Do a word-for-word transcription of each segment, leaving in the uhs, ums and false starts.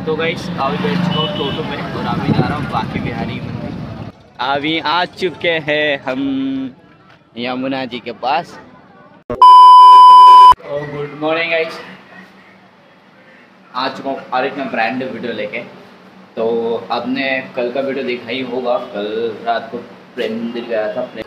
तो गाइस अभी बैठ चुका हूँ टोटो में और अभी जा रहा हूँ बाकी बिहारी मंदिर। अभी आ चुके हैं हम यमुना जी के पास। गुड मॉर्निंग गाइस, आ चुका हूँ और एक मैं ब्रांड वीडियो लेके। तो आपने कल का वीडियो देखा ही होगा, कल रात को प्रेम मंदिर गया था। प्रेम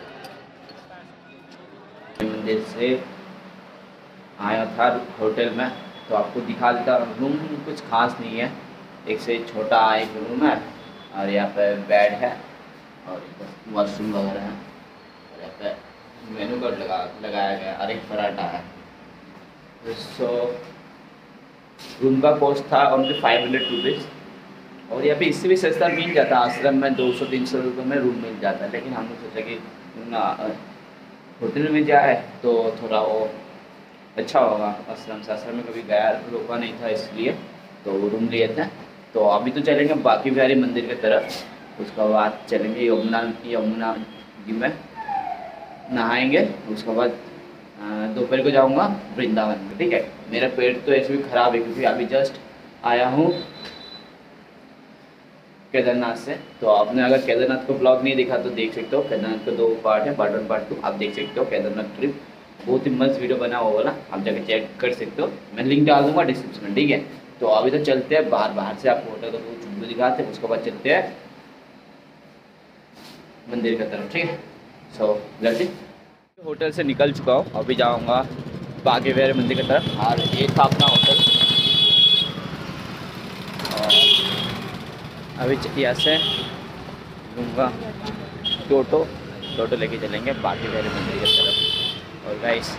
मंदिर से आया था होटल में, तो आपको दिखा देता। रूम कुछ खास नहीं है, एक से छोटा एक रूम है और यहाँ पे बेड है और वॉशरूम वगैरह है और यहाँ पे मेनू कार्ड लगा लगाया गया और एक पराठा है। सो रूम का कॉस्ट था ओनली फाइव हंड्रेड रुपीज़ और यहाँ पे इससे भी सस्ता मिल जाता है। आश्रम में दो सौ तीन सौ रुपये में रूम मिल जाता है, लेकिन हमने सोचा कि ना होटल में जाए तो थोड़ा वो अच्छा होगा। आश्रम से आश्रम में कभी गया रोका नहीं था, इसलिए तो रूम लिए थे। तो अभी तो चलेंगे बाकी बिहारी मंदिर की तरफ, उसके बाद चलेंगे यमुना यमुना जी में नहाएंगे। उसके बाद दोपहर को जाऊंगा वृंदावन में। ठीक है, मेरा पेट तो ऐसे भी ख़राब है क्योंकि अभी जस्ट आया हूँ केदारनाथ से। तो आपने अगर केदारनाथ को ब्लॉग नहीं देखा तो देख सकते हो। केदारनाथ का दो पार्ट है, पार्ट वन पार्ट टू, आप देख सकते हो। केदारनाथ ट्रिप बहुत ही मस्त वीडियो बना हुआ वाला, आप जाकर चेक कर सकते हो। मैं लिंक डाल दूंगा डिस्क्रिप्शन में। ठीक है, तो अभी तो चलते हैं बाहर बाहर से आपको होटल का चुप्पू दिखाते हैं, उसके बाद चलते हैं मंदिर की तरफ। ठीक है, सो लेट्स होटल से निकल चुका हूँ, अभी जाऊँगा बाकी बिहारी मंदिर की तरफ। और ये था अपना होटल और अभी यहाँ से लूँगा टोटो टोटो लेके चलेंगे बाकी बिहारी मंदिर की तरफ। और गाइस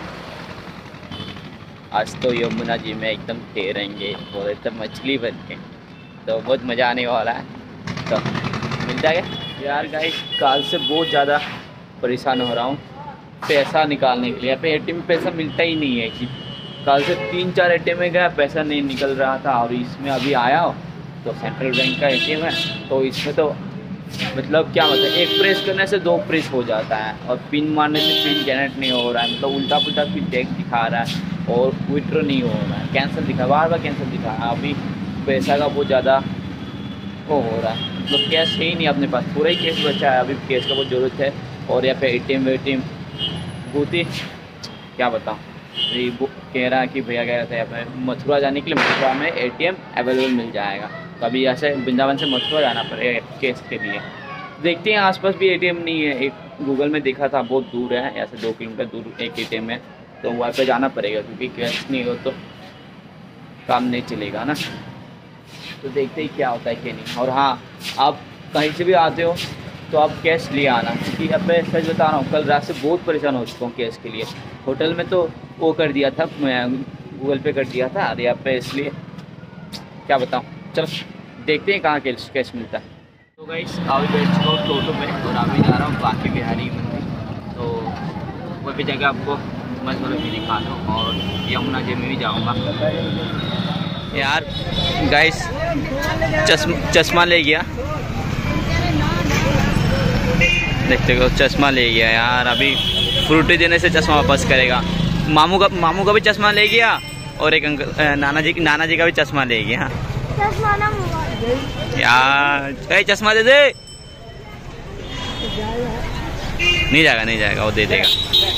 आज तो यमुना जी में एकदम तैरेंगे और एकदम मछली बन के, तो बहुत मज़ा आने वाला है। तो मिलता है यार गाइस, काल से बहुत ज़्यादा परेशान हो रहा हूँ पैसा निकालने के लिए। यहाँ पे ए टी एम में पैसा मिलता ही नहीं है कि कल से तीन चार ए टी एम में गया, पैसा नहीं निकल रहा था। और इसमें अभी आया हो तो सेंट्रल बैंक का ए टी एम है, तो इसमें तो मतलब क्या मतलब एक प्रेस करने से दो प्रेस हो जाता है और पिन मारने से पिन जनरेट नहीं हो रहा है। मतलब उल्टा पुल्टा पिन टैग दिखा रहा है और विड्रॉ नहीं हो रहा है, कैंसिल दिखा बार बार कैंसिल दिखा रहा है। अभी पैसा का बहुत ज़्यादा वो हो रहा है, मतलब कैश है ही नहीं अपने पास, थोड़ा ही कैश बचा है। अभी कैश का बहुत ज़रूरत है। और यहाँ पे ए टी एम वे टी एम बहुत ही क्या बताऊँ, ये कह रहा है कि भैया कह रहा था यहाँ पे मथुरा जाने के लिए मथुरा में ए टी एम अवेलेबल मिल जाएगा। तो अभी ऐसे वृंदावन से मथुरा जाना पड़ेगा केस के लिए। देखते हैं, आसपास भी ए टी एम नहीं है। एक गूगल में देखा था, बहुत दूर है, ऐसे दो किलोमीटर दूर एक ए टी एम है, तो वहाँ पे जाना पड़ेगा क्योंकि कैश नहीं हो तो काम नहीं चलेगा ना। तो देखते ही क्या होता है क्या नहीं। और हाँ, आप कहीं से भी आते हो तो आप कैश ले आना, क्योंकि अब मैं सच बता रहा हूँ, कल रात से बहुत परेशान हो चुका हूँ कैश के लिए। होटल में तो वो कर दिया था, मैं गूगल पे कर दिया था, और यहाँ पे इसलिए क्या बताऊँ। चलो देखते हैं कहाँ कैश कैश मिलता है। तो गाइस अभी बैठ चुका हूँ टोटो में और अभी जा रहा हूँ बाकी बिहारी मंदिर। तो वहाँ पे जगह आपको मस्त वाला भी दिखा दूँ और यमुना जी में भी जाऊँगा। यार गाइस चश्मा चश्मा ले गया, देखते हो चश्मा ले गया यार। अभी फ्रूटी देने से चश्मा वापस करेगा। मामू का मामू का भी चश्मा ले गया और एक अंकल नाना जी नाना जी का भी चश्मा ले गया यार। ए चश्मा दे दे, नहीं जाएगा नहीं जाएगा वो दे देगा।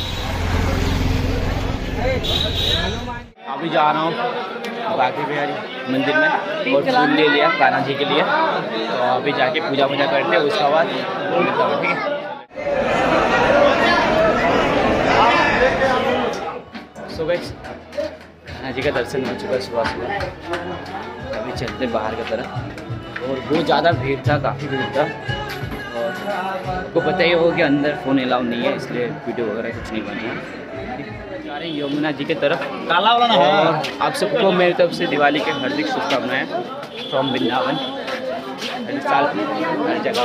अभी जा रहा हूँ बाकी बिहारी मंदिर में और फूल ले लिया कान्हा जी के लिए। तो अभी जाके पूजा वूजा करते हैं, उसके बाद ठीक है। सो गाइस कान्हा जी का दर्शन हो चुका सुबह सुबह। अभी चलते बाहर की तरफ और बहुत ज़्यादा भीड़ था, काफ़ी भीड़ था। और आपको पता ही होगा कि अंदर फ़ोन अलाउ नहीं है, इसलिए वीडियो वगैरह कुछ नहीं बनी है। जा रहे हैं यमुना जी की तरफ। काला वाला ना है। और आप सबको मेरी तरफ से दिवाली के हार्दिक शुभकामनाएं फ्रॉम वृंदावन। हर साल हर जगह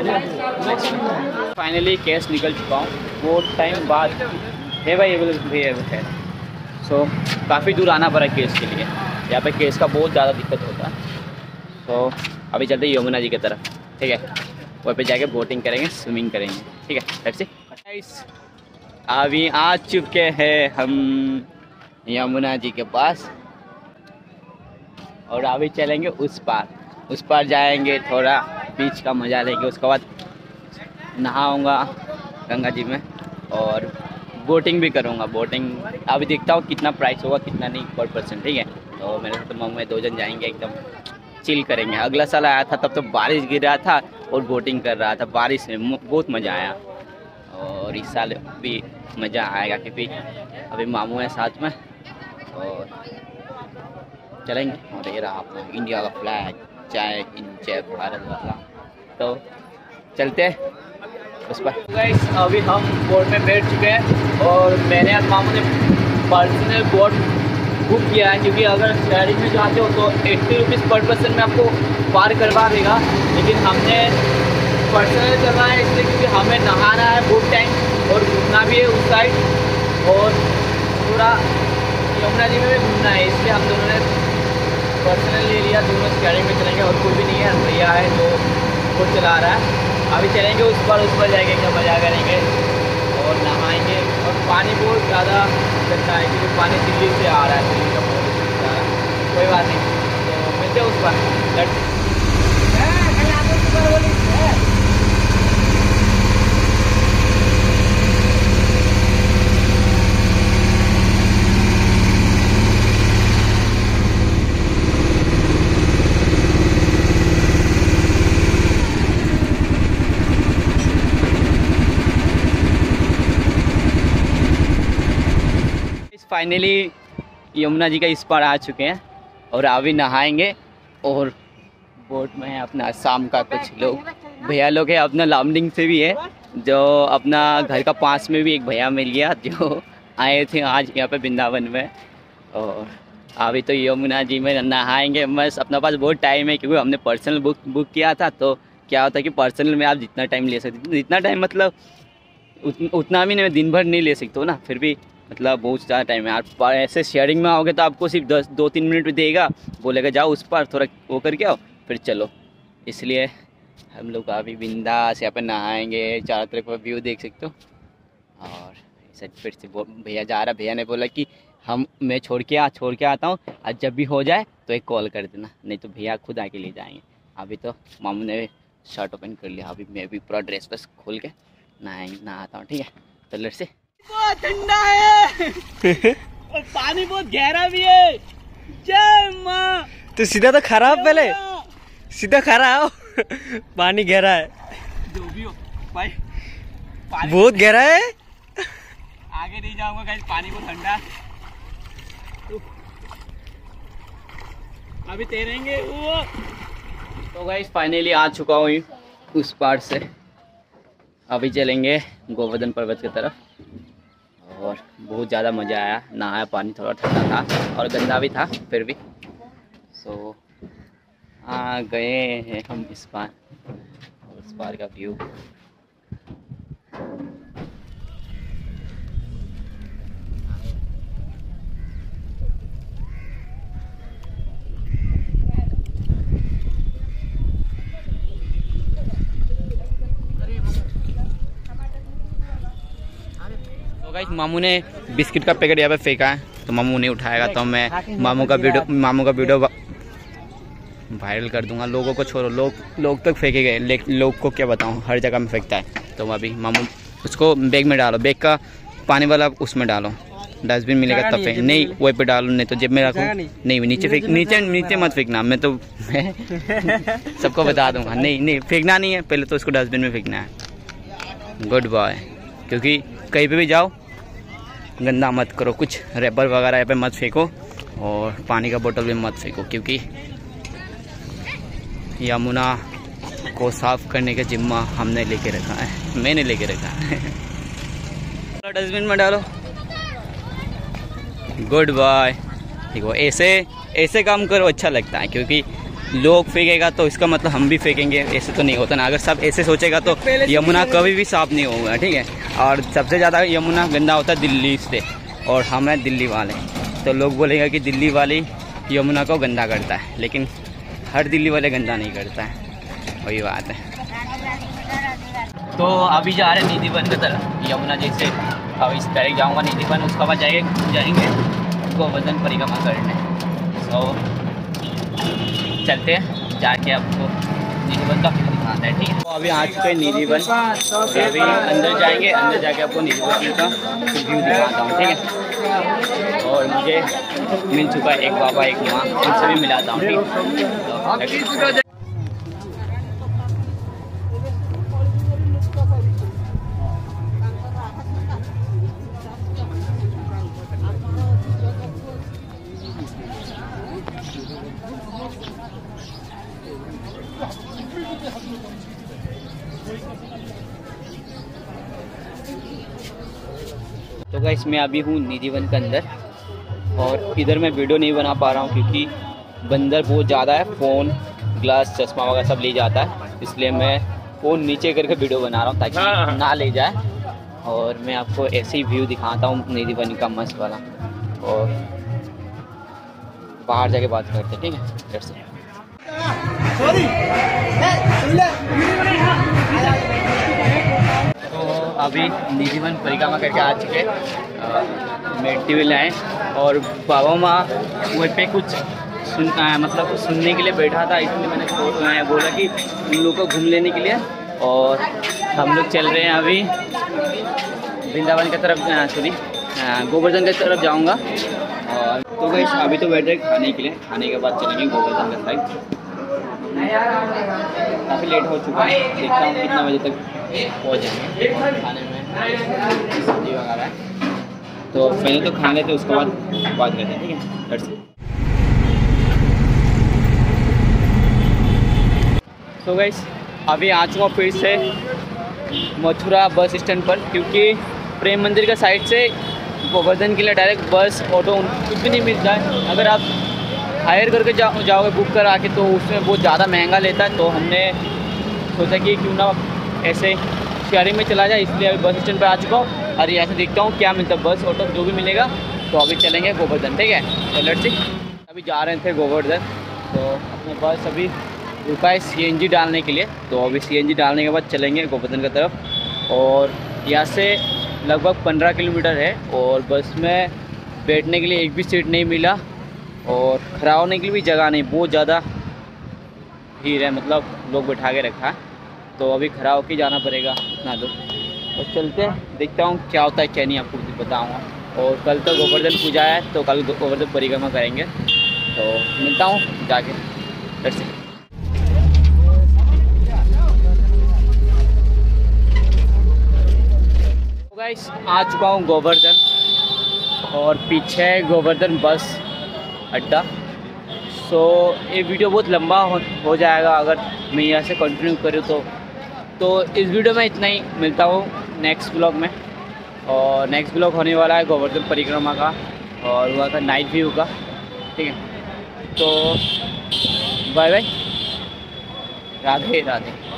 पर फाइनली कैश निकल चुका हूँ बहुत टाइम बाद है भाई, अवेलेबल है। सो काफ़ी दूर आना पड़ा केस के लिए, यहाँ पे केस का बहुत ज़्यादा दिक्कत होता है। तो अभी चलते हैं यमुना जी की तरफ। ठीक है, वहाँ पे जाके बोटिंग करेंगे, स्विमिंग करेंगे। ठीक है, लेट्स सी। अभी आ चुके हैं हम यमुना जी के पास और अभी चलेंगे उस पार, उस पार जाएंगे, थोड़ा बीच का मज़ा लेंगे, उसके बाद नहाऊंगा गंगा जी में और बोटिंग भी करूँगा। बोटिंग अभी देखता हूँ कितना प्राइस होगा कितना नहीं पर पर्सन, ठीक है। तो मेरे साथ मम्मी दो जन जाएंगे, एकदम चिल करेंगे। अगला साल आया था तब तो बारिश गिर रहा था और बोटिंग कर रहा था, बारिश में बहुत मज़ा आया। और इस साल भी मज़ा आएगा क्योंकि अभी मामू है साथ में और चलेंगे। और ये रहा अपना इंडिया का फ्लैग, जय हिंद जय भारत वाला। तो चलते हैं उस पर। गाइस अभी हम बोट में बैठ चुके हैं और मैंने और मामू ने पर्सनल बोट बुक किया है, क्योंकि अगर शेयरिंग में जाते हो तो एट्टी रुपीज़ पर पर्सन में आपको पार करवा देगा, लेकिन हमने पर्सनल करना है इसलिए क्योंकि हमें नहाना है बहुत टाइम और घूमना भी है उस साइड और पूरा यमुना जी में भी घूमना है, इसलिए हम दोनों ने पर्सनल ले लिया। दोनों शेयरिंग में चलेंगे और कोई भी नहीं है, भैया है जो बोट चला रहा है। अभी चलेंगे उस पर, उस पर जाएंगे, क्या मज़ा करेंगे और नहाएंगे। और पानी बहुत ज़्यादा गंदा है क्योंकि पानी दिल्ली से आ रहा है, दिल्ली का बहुत आ रहा है। कोई बात नहीं, तो मिलते हैं उस पर। फाइनली यमुना जी का इस पार आ चुके हैं और अभी नहाएंगे। और बोट में है अपना शाम का कुछ लोग भैया लोग हैं, अपना लामडिंग से भी है, जो अपना घर का पास में भी एक भैया मिल गया जो आए थे आज यहाँ पे वृंदावन में। और अभी तो यमुना जी में नहाएंगे। बस अपना पास बहुत टाइम है क्योंकि हमने पर्सनल बुक बुक किया था, तो क्या होता है कि पर्सनल में आप जितना टाइम ले सकते, जितना टाइम मतलब उत, उतना भी नहीं, दिन भर नहीं ले सकते हो ना, फिर भी मतलब बहुत ज़्यादा टाइम है। आप ऐसे शेयरिंग में आओगे तो आपको सिर्फ दस दो तीन मिनट देगा, बोलेगा जाओ उस पर थोड़ा वो करके आओ फिर चलो। इसलिए हम लोग अभी बिंदास यहाँ पर नहाएंगे, चारों तरफ का व्यू देख सकते हो। और ऐसे फिर से भैया जा रहा, भैया ने बोला कि हम मैं छोड़ के आ छोड़ के आता हूँ और जब भी हो जाए तो एक कॉल कर देना, नहीं तो भैया खुद आके ले जाएंगे। अभी तो मामू ने शर्ट ओपन कर लिया, अभी मैं भी पूरा ड्रेस बस खोल के नहाएंगे नहाता हूँ, ठीक है। तो लड़ से बहुत ठंडा है और पानी बहुत गहरा भी है। जय माँ। तो सीधा तो खरा हो, पहले सीधा खरा हो। पानी गहरा है, जो भी हो भाई, बहुत गहरा है। आगे नहीं जाऊंगा गाइस, पानी बहुत ठंडा है। अभी तैरेंगे वो। तो गाइस फाइनली आ चुका हूँ उस पार से, अभी चलेंगे गोवर्धन पर्वत की तरफ। और बहुत ज़्यादा मज़ा आया, नहाया, पानी थोड़ा ठंडा था और गंदा भी था फिर भी। सो आ गए हैं हम इस पार, उस पार का व्यू। तो गाइस मामू ने बिस्किट का पैकेट यहाँ पे फेंका है, तो मामू नहीं उठाएगा, तो मैं मामू का वीडियो मामू का वीडियो वायरल कर दूंगा। लोगों को छोड़ो, लोग लोग तक फेंके गए, लोग को क्या बताऊं, हर जगह में फेंकता है। तो अभी मामू उसको बैग में डालो, बैग का पानी वाला उसमें डालो, डस्टबिन मिलेगा तब फेंक, नहीं वही पे डालो, नहीं तो जेब में रखो, नहीं नीचे फेंक, नीचे नीचे मत फेंकना, मैं तो मैं सबको बता दूंगा। नहीं नहीं फेंकना नहीं है, पहले तो उसको डस्टबिन में फेंकना है। गुड बॉय, क्योंकि कहीं पे भी जाओ गंदा मत करो, कुछ रैपर वगैरह यहाँ पे मत फेंको और पानी का बोतल भी मत फेंको, क्योंकि यमुना को साफ करने का जिम्मा हमने लेके रखा है, मैंने लेके रखा है। डस्टबिन में डालो। Good bye. देखो ऐसे ऐसे काम करो, अच्छा लगता है, क्योंकि लोग फेंकेगा तो इसका मतलब हम भी फेंकेंगे, ऐसे तो नहीं होता ना। अगर सब ऐसे सोचेगा तो यमुना कभी भी साफ नहीं होगा, ठीक है। और सबसे ज़्यादा यमुना गंदा होता है दिल्ली से, और हम हैं दिल्ली वाले, तो लोग बोलेगा कि दिल्ली वाली यमुना को गंदा करता है, लेकिन हर दिल्ली वाले गंदा नहीं करता है, वही बात है। तो अभी जा रहे हैं निधिवन की तरफ, यमुना जी से अब इस तरह जाऊँगा निधिवन, उसके बाद जाएंगे जाएंगे गोवर्धन परिक्रमा करने। तो चलते हैं, जाके आपको निधिवन का व्यू दिखाता है, ठीक है। तो अभी आ चुके हैं निधिवन, तो अभी अंदर जाएंगे, अंदर जाके आपको निधिवन का व्यू दिखाता हूँ, ठीक है। और मुझे मिल चुका है एक बाबा एक माँ, उनसे भी मिलाता हूँ, ठीक है। तो गाइस मैं अभी हूँ निधिवन के अंदर, और इधर मैं वीडियो नहीं बना पा रहा हूँ क्योंकि बंदर बहुत ज़्यादा है, फ़ोन ग्लास चश्मा वगैरह सब ले जाता है, इसलिए मैं फ़ोन नीचे करके वीडियो बना रहा हूँ ताकि ना ले जाए। और मैं आपको ऐसे ही व्यू दिखाता हूँ निधिवन का मस्त वाला, और बाहर जाके बात करते हैं, ठीक है। फिर से तो अभी निधिवन परिक्रमा करके आ चुके, मेटी भी लाए, और बाबा माँ वहीं पे कुछ सुन मतलब सुनने के लिए बैठा था, इसलिए मैंने बोला कि उन लोगों को घूम लेने के लिए। और हम लोग चल रहे हैं अभी वृंदावन की तरफ, सॉरी गोवर्धन की तरफ जाऊंगा। और तो गाइस अभी तो बैठ रहे खाने के लिए, खाने के बाद चलेंगे गोवर्धन का साइड। काफ़ी लेट हो चुका है, देखता हूँ कितना बजे तक पहुँच जाएंगे। खाने में सब्जी वगैरह है, तो पहले तो खा लेते उसके बाद बात करते हैं, ठीक है। लेट्स तो गाइस अभी आ चुका फिर से मथुरा बस स्टैंड पर, क्योंकि प्रेम मंदिर का साइड से गोवर्धन के लिए डायरेक्ट बस ऑटो कुछ भी नहीं मिलता है। अगर आप हायर करके जा, जाओगे बुक करा के, तो उसमें बहुत ज़्यादा महंगा लेता है। तो हमने सोचा कि क्यों ना ऐसे शहरी में चला जाए, इसलिए अभी बस स्टैंड पर आ चुका हूँ और यहाँ से देखता हूँ क्या मिलता है, बस ऑटो जो भी मिलेगा। तो अभी चलेंगे गोवर्धन, ठीक है। तो लेट्स सी, अभी जा रहे थे गोवर्धन, तो अपने बस अभी रुका है सी एन जी डालने के लिए। तो अभी सी एन जी डालने के बाद चलेंगे गोवर्धन की तरफ, और यहाँ से लगभग पंद्रह किलोमीटर है। और बस में बैठने के लिए एक भी सीट नहीं मिला, और खड़ा होने के लिए भी जगह नहीं, बहुत ज़्यादा भीड़ है, मतलब लोग बैठा के रखा है। तो अभी खड़ा होकर जाना पड़ेगा इतना दूर। और चलते हैं, देखता हूँ क्या होता है क्या नहीं, आपको बताऊँगा। और कल तो गोवर्धन पूजा है, तो कल गोवर्धन परिक्रमा करेंगे। तो मिलता हूँ जाके, फिर से। गाइस आ चुका हूँ गोवर्धन, और पीछे है गोवर्धन बस अड्डा। सो ये वीडियो बहुत लंबा हो, हो जाएगा अगर मैं यहाँ से कंटिन्यू करूँ तो तो इस वीडियो में इतना ही, मिलता हूँ नेक्स्ट ब्लॉग में। और नेक्स्ट ब्लॉग होने वाला है गोवर्धन परिक्रमा का और वहाँ का नाइट व्यू का, ठीक है। तो बाय बाय, राधे राधे।